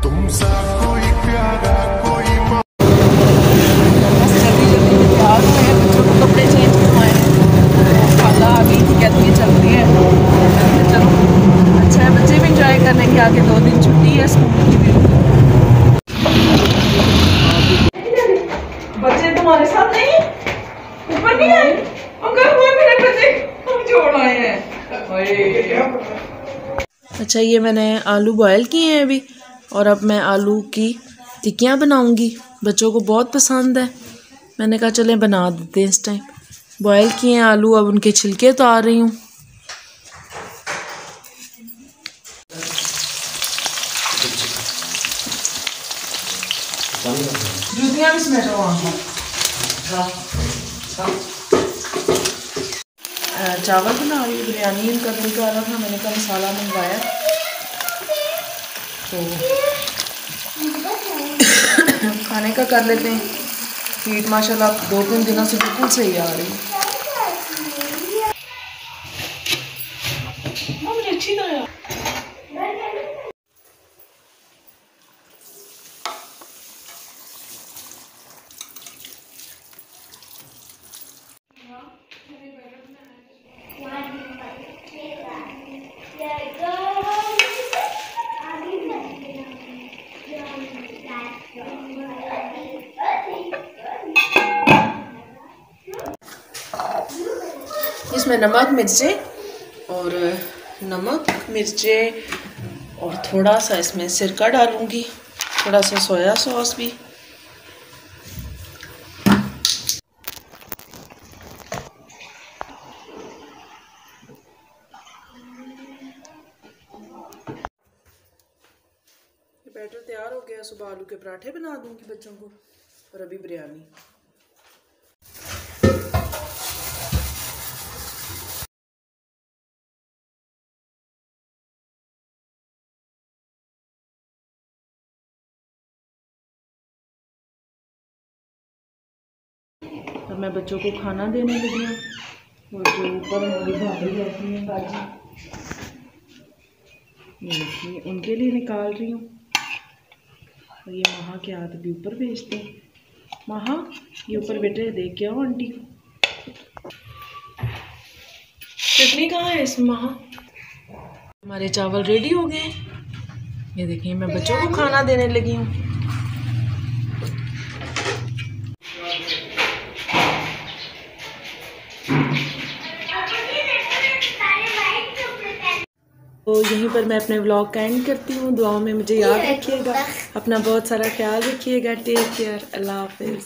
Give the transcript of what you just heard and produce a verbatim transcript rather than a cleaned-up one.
तुमसा कोई प्यारा कोई बस जल्दी जल्दी में तैयार हुए हैं, बच्चों को कपड़े चेंज करवाए हैं। खाला अभी कहती है चलती है, चलो अच्छा है, बच्चे भी इंजॉय करने के आगे दो दिन छुट्टी है स्कूल की भी। बच्चे तुम्हारे साथ नहीं ऊपर नहीं आए, अंकल वो मेरे बच्चे हम छोड़ आए हैं। अच्छा ये मैंने आलू बॉयल किए हैं अभी, और अब मैं आलू की टिक्कियाँ बनाऊंगी। बच्चों को बहुत पसंद है, मैंने कहा चलें बना देते हैं इस टाइम। बॉयल किए हैं आलू, अब उनके छिलके उतार रही हूँ। जूतियाँ भी इसमें चावल बना रही हूँ, बिरयानी इनका दिल कर रहा था, मैंने कहा मसाला मंगवाया तो खाने का कर लेते हैं। हीट माशाल्लाह दो तीन दिनों से बिल्कुल सही आ रही है। मुझे अच्छी तरह इसमें नमक मिर्चें और नमक मिर्चें और थोड़ा सा इसमें सिरका डालूंगी, थोड़ा सा सोया सॉस भी। बैटर तैयार हो गया, सुबह आलू के पराठे बना दूंगी बच्चों को, और अभी बिरयानी। अब मैं बच्चों को खाना देने लगी हूँ, और जो ऊपर हमारी भाभी रहती हैं बाजी, ये देखिए उनके लिए निकाल रही हूँ। और ये महा के हाथ भी ऊपर भेजते हैं। महा ये ऊपर बेटे देख के आओ आंटी को। चटनी कहाँ है इस महा? हमारे चावल रेडी हो गए, ये देखिए मैं बच्चों को खाना देने लगी हूँ। तो यहीं पर मैं अपने व्लॉग का एंड करती हूँ। दुआओं में मुझे याद रखिएगा, अपना बहुत सारा ख्याल रखिएगा। टेक केयर, अल्लाह हाफिज़।